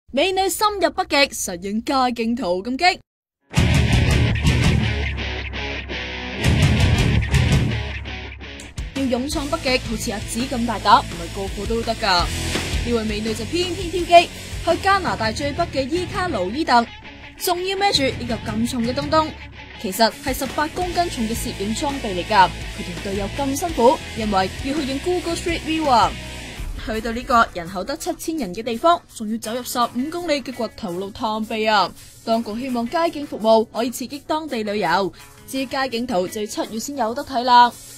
美女深入北極，實現街景圖咁激。要勇闖北極，好似阿紫咁大膽，唔係個個都得噶。呢位美女就偏偏挑機，去加拿大最北嘅伊卡盧伊特，仲要孭住呢個咁重嘅東東，其實係18公斤重嘅攝影裝備嚟噶。佢同隊友咁辛苦，因為要去影 Google Street View 啊。去到呢個人口得7000人嘅地方，仲要走入15公里嘅掘頭路探秘啊！當局希望街景服務可以刺激當地旅遊，至於街景圖就要7月先有得睇啦。